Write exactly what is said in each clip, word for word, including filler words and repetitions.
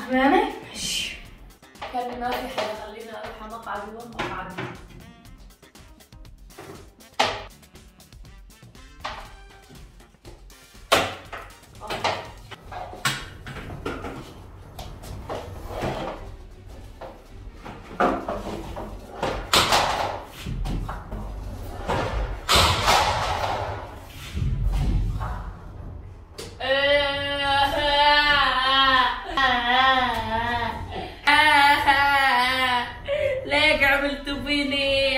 فهمانة؟ ماشي. كان ما في حدا، خلينا اروح على مقعدي ومقعدي. ليك عملتوا فيني؟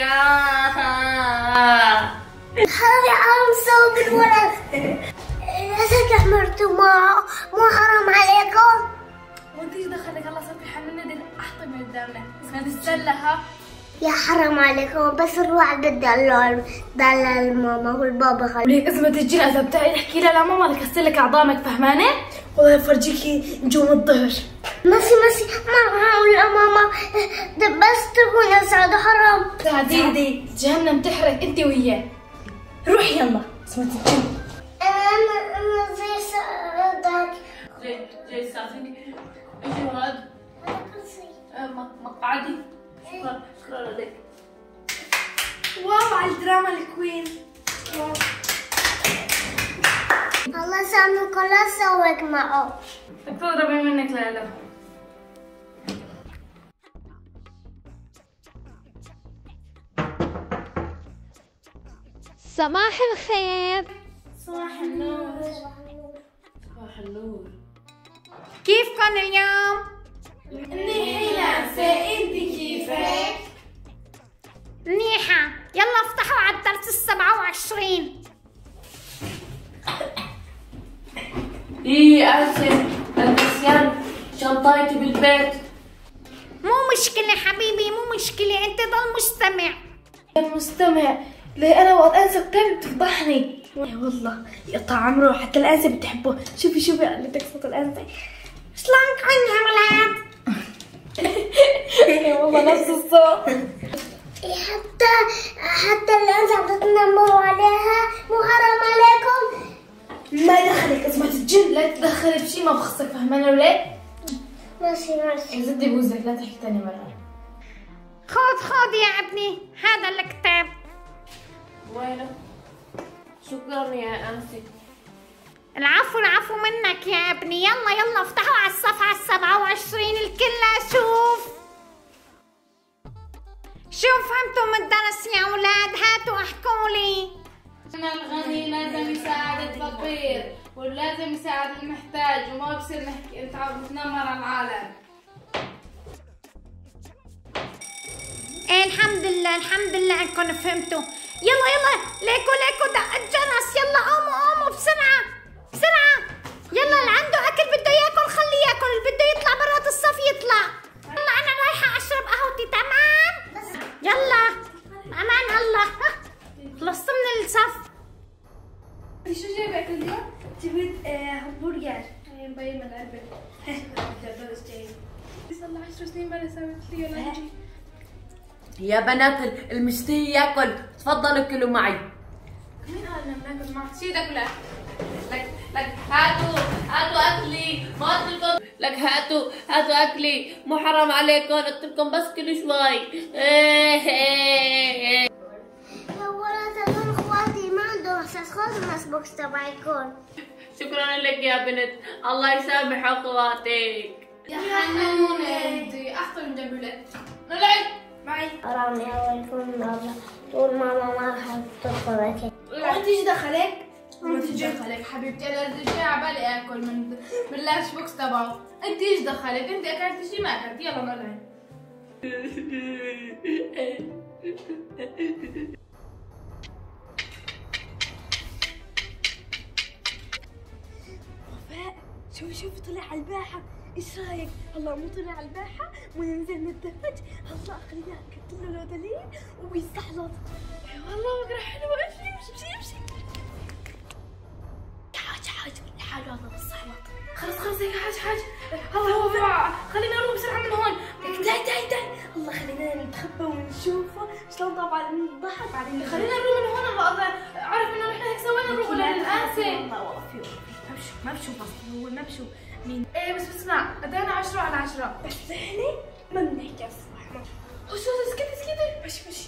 هذا عم مسوي بالولد. لازم عملتوا ما مو حرام عليكم؟ وانت ايش دخلك؟ الله صار في حنانة دي احطي من قدامنا اسمها تتسلى. ها يا حرام عليكم، بس الواحد بده دلال دلال ماما والبابا. خلي وليك إذا ما تجي اذا بتعي احكي لها لماما لكسر لك عظامك، فهمانة؟ والله فرجيكي نجوم الظهر. ماشي ماشي ما هقول ماما، بس تكون اسعد. حرام سعديدي جهنم تحرق انت وياه. روحي يلا اسمها تتجن. انا انا زي سعدك. زي زي ساعتين. ايش هذا؟ هذا كرسي. مقعدي. شكرا شكرا لك. واو على الدراما الكوين. واو الله يسامحك ولا سويك معه. بدك تضربي منك لا. صباح الخير. صباح النور. صباح النور. كيفكن اليوم؟ منيحة ناسة، انت كيفك؟ منيحة. يلا افتحوا على الدرس السبعة وعشرين. ايه اسف، النسيان شنطايتي بالبيت. مو مشكلة حبيبي، مو مشكلة، انت ضل مستمع. المستمع ليه انا وقت انسى كتير بتفضحني. يا والله يقطع عمره، حتى الانسه بتحبه. شوفي شوفي قلتك صوت الانسه. شلونك عنها ولاد؟ والله نفس الصوت. حتى حتى اللي انت عم تتنمروا عليها مو حرام عليكم؟ ما دخلك اسمها تتجن، لا تدخلي بشي ما بخصك، فهمانة ولا لا؟ ماشي ماشي. زدي بوزك لا تحكي تاني مرة. خذ خذ يا ابني هذا الكتاب. وينه؟ شكرا يا انسي. العفو العفو منك يا ابني. يلا يلا افتحوا على الصفحة السبعة وعشرين الكل اشوف. شو فهمتوا من الدرس يا اولاد؟ هاتوا احكوا لي. إن الغني لازم يساعد الفقير ولازم يساعد المحتاج، وما بصير نحكي نتنمر على العالم. ايه الحمد لله الحمد لله انكم فهمتوا. يلا يلا ليكو ليكو دق الجرس. يلا قوموا قوموا بسرعة بسرعة. يلا اللي عنده اكل بده ياكل خليه ياكل، اللي بده يطلع برات الصف يطلع. يلا انا رايحة اشرب قهوتي. تمام يلا امان الله. خلصت من الصف. شو جايبك اليوم؟ جبت همبرجر مبين من العلبة. جبت جاي. صار له عشر سنين ما سويت لي ولا شيء. يا بنات المشتهي ياكل، تفضلوا كلوا معي. مين قال لنا بناكل معك؟ شو بدك ولا؟ لك لك هاتوا هاتوا اكلي، ما قلت لكم لك هاتوا هاتوا اكلي، مو حرام عليكم، قلت لكم بس كل شوي. يا ولد هذول اخواتي ما عندهم احساس خالص الناس بوكس تبعكم. شكرا لك يا بنت، الله يسامح اخواتك. يا حنونة انتي اخطر من جنب نلعب معي. حرام عليكم والله، طول ماما ما راح تدخلك. وانت ايش دخلك؟ انت ايش دخلك حبيبتي؟ انا جاي على بالي اكل من من اللانش بوكس تبعه. انت ايش دخلك؟ انت اكلت شيء ما اكلت. يلا نلعب. وفاء شوفي شوفي طلع على الباحة، ايش رايك؟ هلا مو طلع على الباحة وننزل نتدرج، هلا خلينا نكتب له دليل وبيستحلط. والله فكرة حلوة. امشي امشي امشي. حاج حاج لحاله هذا بالصحلط. خلص خلص هيك حاج حاج. هلا هو بسرعة، خلينا نروح بسرعة من هون. داي داي داي. الله خلينا نتخبى ونشوفه شلون طبعا نضحك بعدين. خلينا نروح من هون. الله عارف انه نحن هيك سوينا نروح للانسه. والله والله في ما بشوف ما بشوف اصلا هو ما بشوف. مين؟ ايه بس اسمع ادينا عشرة على عشرة. بس احنا ما بنحكي على الصباح. ما خش اسكتي اسكتي. مشي مشي.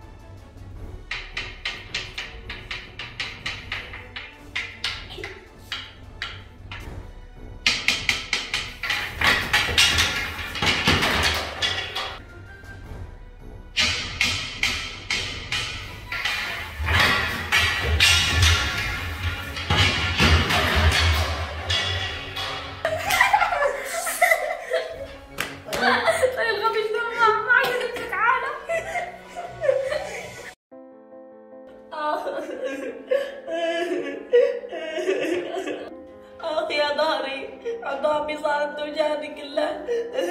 آخ يا ظهري، عظامي صارت توجعني كلها.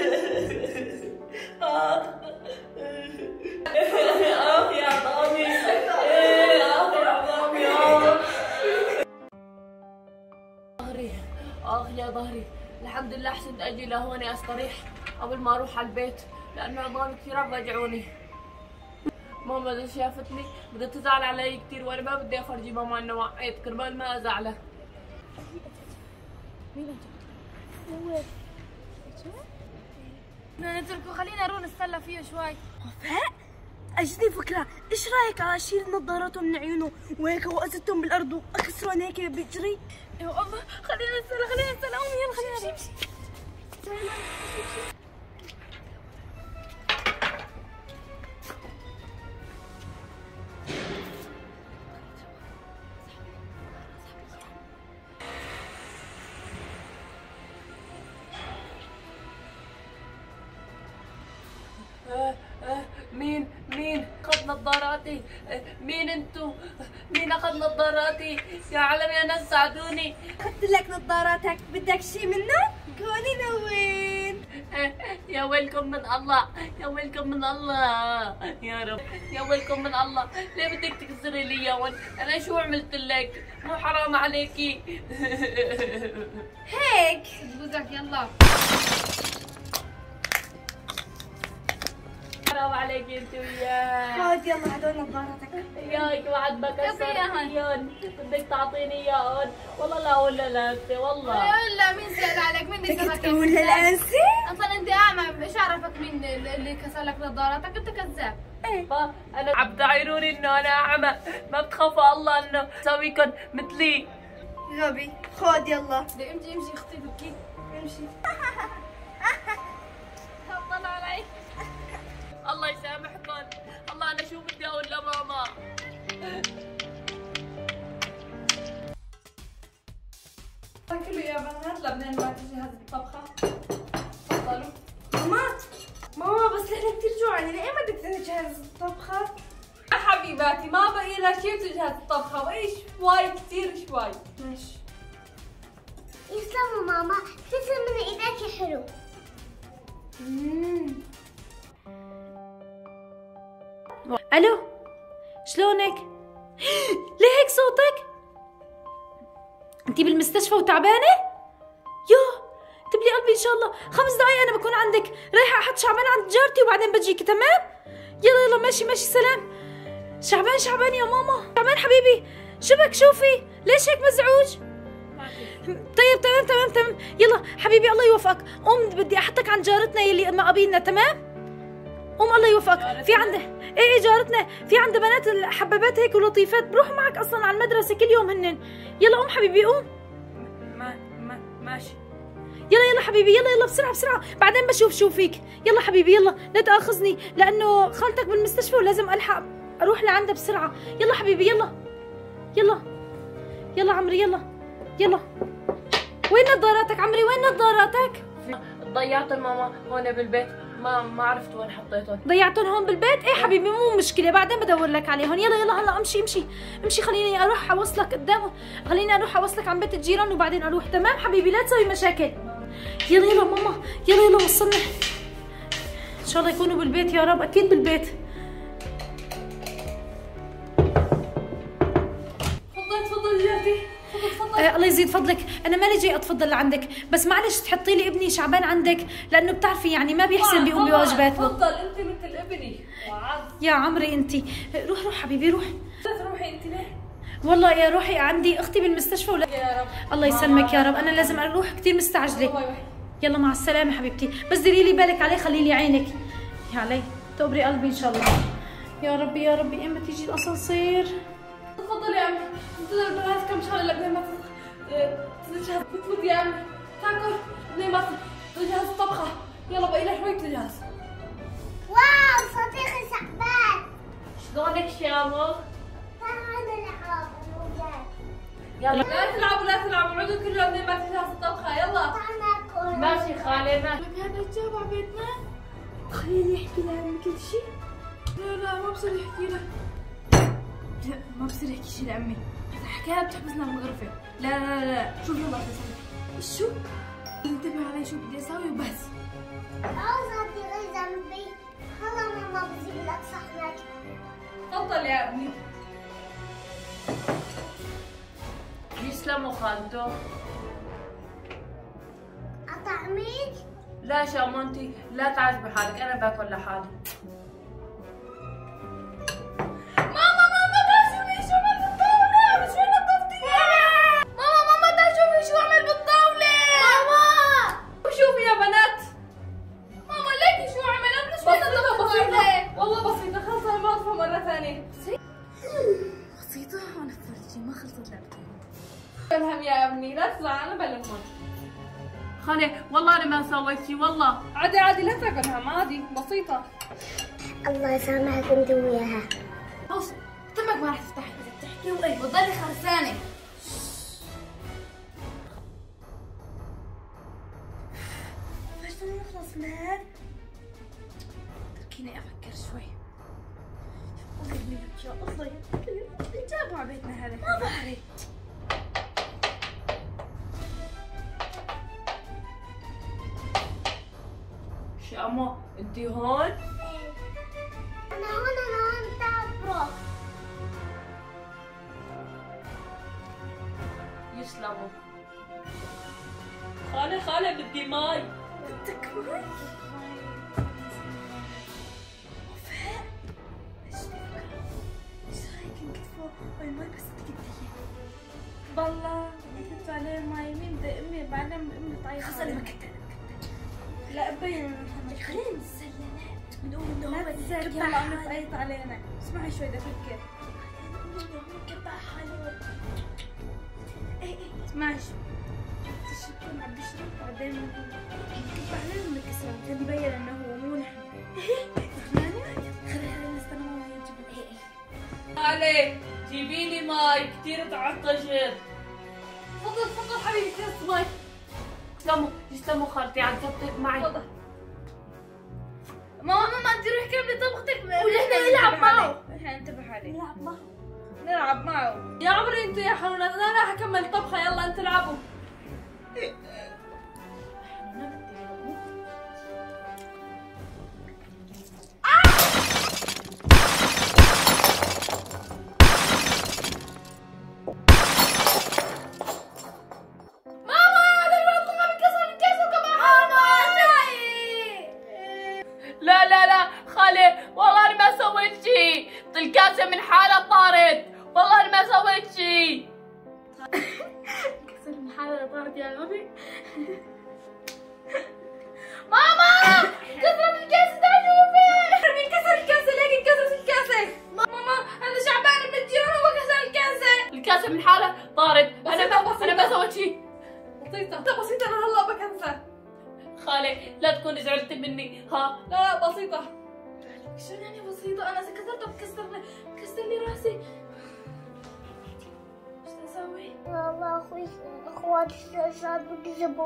آخ آخ يا عظامي، آخ يا عظامي، ظهري، آخ يا ظهري. الحمد لله حسنت أجي لهون أستريح قبل ما أروح على البيت، لأنه عظامي كثير عم وجعوني. ماما إذا شافتني بدها تزعل علي كثير، وأنا ما بدي أفرجي ماما إنه وعيت كرمال ما أزعلها. بدنا نتركه، خلينا نروح نتسلى فيه شوي. وفاء اجتني فكرة، ايش رايك على اشيل نظاراته من عيونه وهيك وقزتهم بالارض واكسرهم هيك بيجري؟ يا الله خلينا نتسلى خلينا نتسلى. قومي يلا خلينا نمشي. مين مين اخذ نظاراتي؟ مين انتو؟ مين اخذ نظاراتي؟ يا عالم يا ناس ساعدوني. اخذت لك نظاراتك، بدك شي منه؟ كوني نوين. يا ويلكم من الله، يا ويلكم من الله يا رب، يا ويلكم من الله. ليه بدك تكسري لي اياهم؟ انا شو عملت لك؟ مو حرام عليكي؟ هيك جوزك يلا. حرام عليكي انت وياه. خذ يلا هدول نظاراتك. ياك بعد ما كسرتيهم، بدك تعطيني اياهم. والله لا ولا لا انت والله. لا مين زيادة عليك؟ مين اللي بدك سبك؟ تقول للانسي؟ اصلا انت اعمى، ايش عرفك مين اللي كسر لك نظاراتك؟ انت كذاب. انا عم تعايروني انه انا اعمى، ما بتخافوا الله انه اسويكم مثلي. غبي. خذ يلا. امشي امشي اختي بكي امشي. طلع علي. الله يسامحكم، الله انا شو بدي اقول لماما. كله يا بنات لبنان ما تجهز الطبخة. تفضلوا. ماما ماما بس نحن كثير جوعانين، ايه بدك تجهز الطبخة؟ يا حبيباتي ما بقي لها شيء تجهز الطبخة، بقي شوي كثير شوي. ماشي. يسلموا ماما، تسلم من ايدك حلو. اممم الو شلونك؟ ليه هيك صوتك؟ انتي بالمستشفى وتعبانه؟ يو تبلي قلبي ان شاء الله. خمس دقايق انا بكون عندك، رايحه احط شعبان عند جارتي وبعدين بجيكي. تمام يلا يلا ماشي ماشي سلام. شعبان شعبان يا ماما، شعبان حبيبي شو بك؟ شوفي ليش هيك مزعوج؟ طيب تمام تمام تمام يلا حبيبي الله يوفقك. قوم بدي احطك عند جارتنا يلي مقابلنا. تمام قوم الله يوفقك. في عنده ايه ايه جارتنا، في عنده بنات حبابات هيك ولطيفات، بروحوا معك اصلا على المدرسه كل يوم هنن. يلا قوم حبيبي قوم. ما ما ماشي. يلا يلا حبيبي يلا يلا بسرعه بسرعه، بعدين بشوف شو فيك. يلا حبيبي يلا لا تاخذني لانه خالتك بالمستشفى ولازم الحق اروح لعندها بسرعه. يلا حبيبي يلا يلا يلا عمري يلا يلا. وين نظاراتك عمري؟ وين نظاراتك؟ ضيعتهم ماما هون بالبيت، ما ما عرفت وين حطيتهم. ضيعتهم هون بالبيت؟ ايه حبيبي مو مشكله، بعدين بدور لك عليهم. يلا يلا هلا امشي امشي امشي، خليني اروح اوصلك قدامه، خليني اروح اوصلك عن بيت الجيران وبعدين اروح. تمام حبيبي لا تسوي مشاكل. يلا يلا ماما يلا يلا وصلنا، ان شاء الله يكونوا بالبيت يا رب. اكيد بالبيت. تفضلي تفضلي جارتي. آه الله يزيد فضلك، انا مالي جاي اتفضل لعندك، بس معلش تحطي لي ابني شعبان عندك لانه بتعرفي يعني ما بيحسن بيقوم بواجباته. تفضل انت مثل ابني وعز. يا عمري انت روح روح حبيبي روح. لا تروحي انت ليه؟ والله يا روحي عندي اختي بالمستشفى ولا يا رب. الله يسلمك يا رب، انا لازم اروح كثير مستعجله. يلا مع السلامه حبيبتي، بس ديري لي بالك عليه، خلي لي عينك يا علي، تقبري قلبي ان شاء الله. يا ربي يا ربي اما تيجي الاسانسير. تفضلي يا عمي، انتظر البنات كم شغله لقبل ما تجهز بتفوت يا عمي. تاكل ليه ما تجهز الطبخه. يلا بقي لها شوي تجهز. واو صديقي شعبان. شلونك شامو؟ تعالوا نلعب الولاد. يلا لا تلعبوا لا تلعبوا، اقعدوا كلهم لين ما تجهز الطبخه. يلا تعال ناكل. ماشي خالي. ما هذا الجو على بيتنا. خليني احكي لها كل شيء. لا لا ما بصير يحكي لك. لا ما بصير احكي شيء لامي، اذا حكاها بتحبسنا من الغرفه. لا لا لا شوف يلا اسوي شو؟ انتبه علي شو بدي اسوي وبس. اه صديقي ذنبي. خلا ماما بجيب لك صحنك. تفضل يا ابني. يسلموا خالته. اطعميك؟ لا شامونتي لا تعذبي حالك، انا باكل لحالي. ماما ماما تعال شوفي شو عمل بالطاولة، شو نظفتيها؟ ماما ماما تعال شوفي شو عمل بالطاولة. ماما شوفي يا بنات. ماما ليكي شو عمل، قبل شوي نظفت الطاولة. والله بسيطة، خلص انا بنظفها مرة ثانية. بسيطه انا فرجي ما خلصت لعبتي. الهم يا ابني لا تزعل، انا بلمهم. خالي والله انا ما سويت شي والله. عادي عادي لا تاكلهم عادي بسيطة. الله يسامحك انت وياها. خلص تمك ما راح تفتحي اذا بتحكي واي بتضلي خرسانه. بس نخلص من هاد. تركيني افكر شوي. الله يهديك يا الله يهديك. جابوا على بيتنا هذا ما بعرف. شامو انتي هون؟ انا هون انا هون تعبرك. يسلموا. خالي خالي بدي ماي. بدك ماي؟ وفاء ايش فكرة؟ ايش رايك نكتفوا الماي بس تكتفي؟ بالله كنت عليه ماي مين بدي امي بعدين امي طايحه. خلص ما كتبت. لا بين خلينا نتسلى بنقول انه لا هو تسال كبح يلا امي حاله. طايحه علينا. اسمعي شوي بدي افكر. نقول انه هو كبح حاله. ايه ايه اسمعي شوي. تشرب عم بيشرب بعدين بعدين بنكسر عشان يبين انه هو مو نحن. خلينا نستنى ماما يجيب. ايه ايه خالي جيبي لي ماي كثير تعطشت. تفضل تفضل حبيبي كاس ماي. يسلموا يسلموا خالتي عذبتك معي. تفضل. ماما ما انت روحي كملي طبختك. ولحنا نلعب معه. احنا ننتبه عليه. نلعب معه. نلعب معه. يا عمري انتوا يا حنونات انا راح اكمل طبخه. يلا انتوا العبوا. لا لا لا خالي والله انا ما سويت شي. الكاسه من حالها طارت. والله انا ما سويت شي. كسر من حالة طارت يا غبي. ماما كسرت الكاسه تعال شوفي. مين كسر الكاسه؟ ليه انكسرت الكاسه؟ ماما هذا شعبان من الجيران هو كسر الكاسه. الكاسه من حالها طارت. انا بسيطة، ما انا ما سويت شي. بسيطه بسيطه انا هلا بكنسل. خالي لا تكوني زعلتي مني ها. لا لا بسيطه. شو يعني بسيطة؟ أنا إذا كسرته بكسر لي بكسر لي راسي. ايش اسوي؟ والله اخوي اخواتي صاروا بيكذبوا.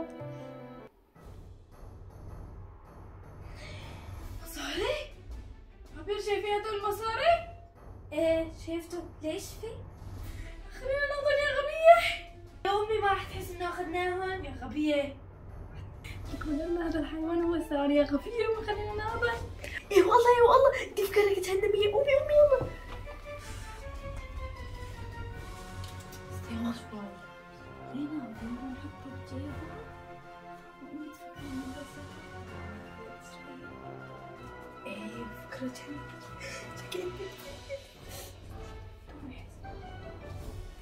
مصاري؟ عبير شايفين هدول المصاري؟ ايه شايفته. ليش في؟ خلينا ننظر يا غبيه. يا أمي ما راح تحس إنه أخذناهم. يا غبيه. يكون لنا هذا الحيوان هو الثاني يا غبية وخلينا نهضر. ايه والله يا والله انت فكرك جهنمية. أمي أمي يلا. استيقظ شوي. خلينا بدنا نحطه بجيبه. وأمي تفكر إنه بس. ايه فكرة جهنمية. شكلك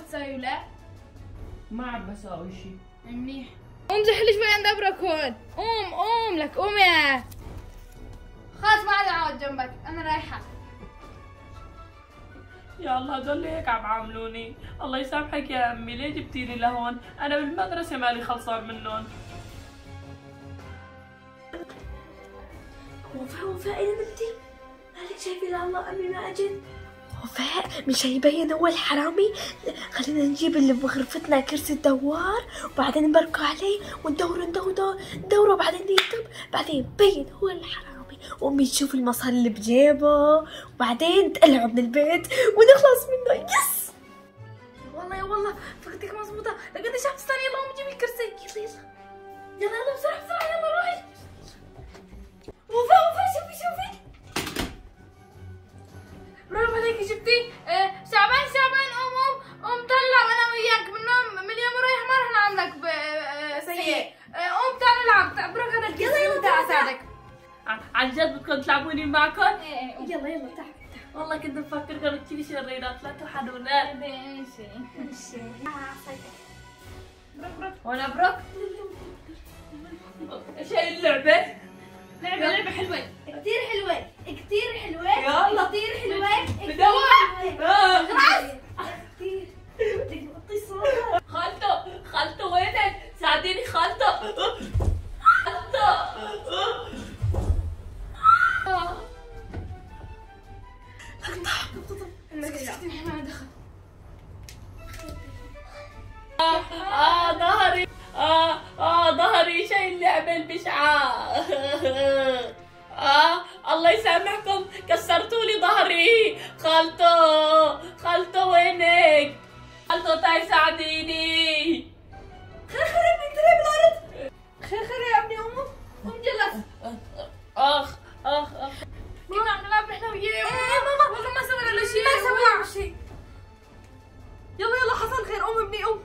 تساوي ولا؟ ما عم بساوي شيء. منيح. قوم زحلي شوي عند ابرك هون. قوم قوم لك قوم يا. خلاص ما عاد اقعد جنبك، انا رايحه. يا الله هدول هيك عم عاملوني. الله يسامحك يا امي، ليه جبتيني لهون؟ انا بالمدرسه مالي خلصان منهم. وفاء وفاء يا بنتي مالك شايفة لله امي ما اجت؟ وفاء مش هيبين هو الحرامي؟ خلينا نجيب اللي بغرفتنا كرسي الدوار وبعدين نبركوا عليه وندور ندور ندور وبعدين يكتب، بعدين بين هو الحرامي وامي تشوف المصاري اللي بجيبه وبعدين تقلعه من البيت ونخلص منه. يس والله يا والله فكرتك مضبوطه، لقد شفت استني يلا قوم جيبي الكرسي. يلا يلا يلا يلا بسرعه بسرعه يلا روحي. وفاء وفاء شوفي شوفي. برافو عليكي جبتي. آه شعبان شعبان قوم قوم قوم طلع انا وياك من النوم، من اليوم ورايح ما رح نعملك سيء. آه قوم تعال نلعب برك هذا الكرسي. يلا يلا تعال اساعدك. عن جد بدكم تلعبوني معكم؟ ايه يلا يلا تعال. والله كنت مفكركم كثير شريرات، لا تحدونا. ماشي ماشي برك برك. وانا برك؟ ايش هي اللعبة؟ لعبة لعبة حلوة كتير حلوة كتير حلوة يلا. كتير حلوة بدور. آه. كتير بدك تحطي صوت. خالته خالته وينك؟ ساعديني خالته. خالته. آه آه ظهري. آه آه ظهري شيء اللعبة البشعة. آه الله يسامحكم كسرتوا لي ظهري. خالته خالته وينك؟ خالته تعي ساعديني. خير خير يا ابني ترى بالارض. خير خير يا ابني قوم قوم جلس. اخ اخ اخ كنا عم نلعب نحن وياه. ايه ماما والله ما سوينا ولا شيء. ما سوينا شيء. يلا يلا حصل خير قوم ابني قوم.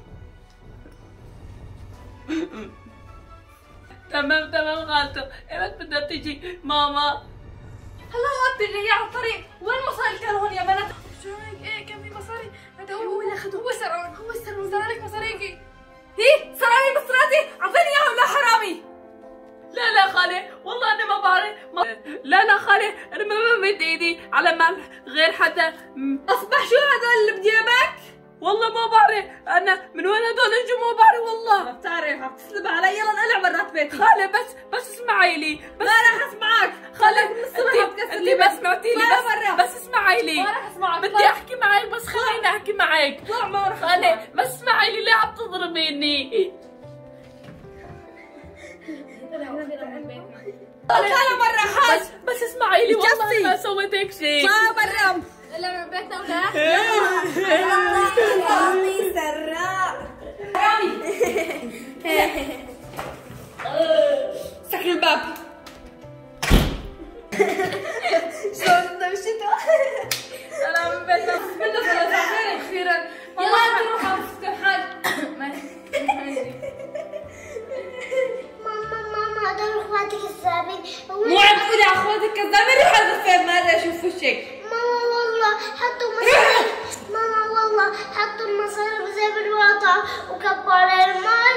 تمام تمام خالته. ايمت بدها تيجي ماما؟ هلا ما بتجي هي على الطريق. وين المصاري كانوا هون يا بنات؟ شو هيك؟ ايه كان في مصاري. هذا هو هو اللي اخذه. هو سرقون. هو السر سرق مصاريكي. هي سرقني مصراتي اعطيني اياهم لا حرامي. لا لا خالي والله انا ما بعرف ما... لا لا خالي انا ما بمد ايدي على ملح غير حتى م- اصبح شو هذول اللي بجيبك؟ والله ما بعرف انا من وين هدول اجوا، ما بعرف والله. ما بتعرف عم تسلب علي. يلا نقلع برات بيتي. خالي بس بس اسمعي لي بس. ما راح اسمعك. خالي من الصبح عم انت تكسر انت لي بس سمعتي لي طلع بس برا. بس اسمعي لي. ما راح اسمعك. بدي احكي معك بس خليني احكي معك. طلع ما راح خالي بس اسمعي لي، ليه عم تضربيني؟ طلع برا حاج. بس بس اسمعي لي والله جفي. ما سويت هيك شيء. طلع برا. لا من بيتنا ولا؟ حرامي سراق. حرامي. سكر الباب. شلون مشيتوا؟ لا من بيتنا. بدنا ثلاث خير اخيرا. يلا انت روح على السكن حاج. ماما ماما هدول اخواتك السابين. مو عم تقولي على اخواتك كذابين. روح على فين ما ادري اشوف وشك. ماما والله حطوا مصاري. ماما والله حطوا المصاري بزيب الواطة وكبوا على الماي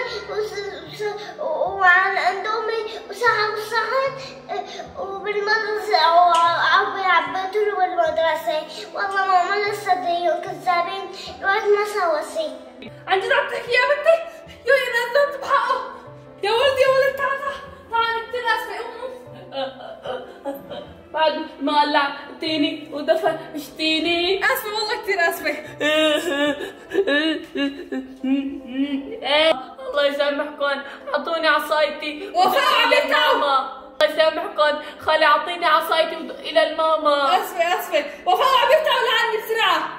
وعلى عند امي وسحبوا الصحن وبالمدرسة وعبوا عبيتوا بالمدرسة. والله ماما لسه ديهم كذابين. الوقت ما سوى شيء. عن جد عم تحكي يا بنتي؟ يا يا نزلت بحقه. يا ولدي يا ولد تعال تعال كثير اسفة. قوم بعد ما قلعتيني ودفشتيني. اسفة والله كثير اسفة. الله يسامحكم اعطوني عصايتي. وفاء عم يتعب. الله يسامحكم خالي اعطيني عصايتي ود- الى الماما. اسفة اسفة. وفاء عم يفتحوا لعني بسرعة.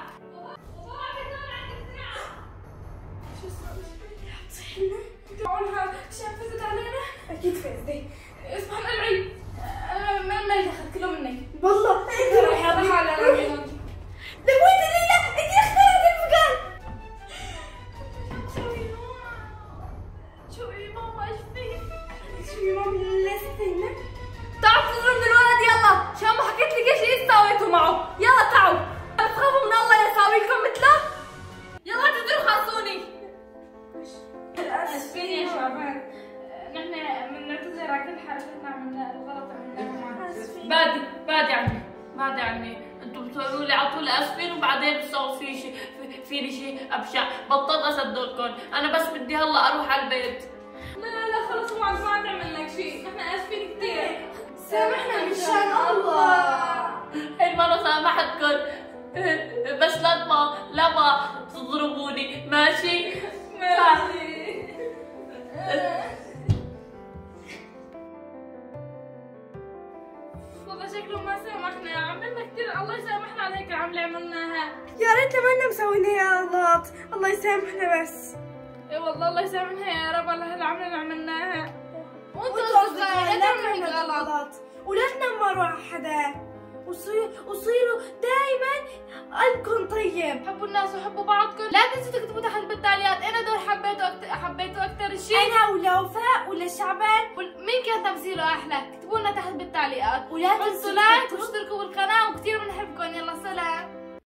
تعالها شافتت علينا. اكيد فزتي. اسمع العيد. ما ما يدخل كله منك. والله انت روحي روحي على العيد. لويتي ليلى انت اخترعت المكان. شو ايه ماما ايش فيك؟ شو يا مامي لسه هنا؟ تعال تنظر من الولد يلا. شو ما حكيت لك ايش ايش سويتوا معه. يلا تعالوا. تخافوا من الله يساوي لكم مثله. يلا تدروا اسفين يا شعبان، نحن بنعتذر على كل حركتنا عملنا الغلط عملناه معك. بادي بادي عني بادي عني، انتم بتقولوا لي على طول اسفين وبعدين بتسووا في شيء فيني شيء ابشع، بطلت اصدقكم، انا بس بدي هلا اروح على البيت. لا لا لا خلص ما عاد ما عاد نعمل لك شيء، نحن اسفين كثير. سامحنا مشان الله. هي مرة سامحتكم بس لا ما لا ما تضربوني، ماشي؟ ماشي. والله شكله ما سامحنا، عملنا كثير، الله يسامحنا على هيك العملة عملناها. يا ريت لما مسوينا يا غلط، الله يسامحنا بس. اي والله الله يسامحنا يا رب على هالعملة اللي عملناها. وانتوا وانتوا اصدقائي لا تعملوا هيك غلط. ولا تنمروا على حدا، وصيروا وصيروا دائما قلبكم طيب. حبوا الناس وحبوا بعضكم، لا تنسوا تكتبوا تحت بالتعليقات انا دور حبيته أكتر حبيته اكثر شيء. انا ولا وفاء ولا شعبان، مين كان تمثيله احلى؟ اكتبوا لنا تحت بالتعليقات، ولا حطوا تنسوا لايك تحطوا- واشتركوا بالقناه، وكثير بنحبكم. يلا سلام.